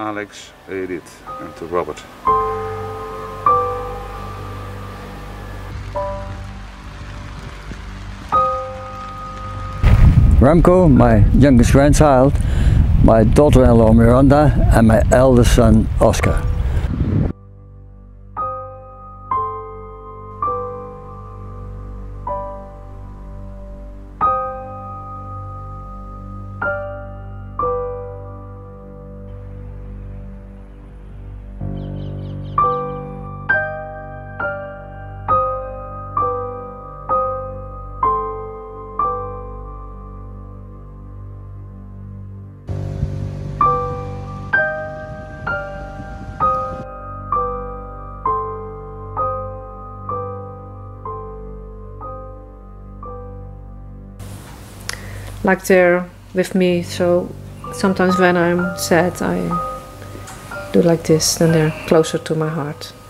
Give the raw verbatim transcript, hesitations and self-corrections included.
Alex, Edith and to Robert. Remco, my youngest grandchild, my daughter-in-law Miranda, and my eldest son Oscar. Like they're with me, so sometimes when I'm sad I do like this, then they're closer to my heart.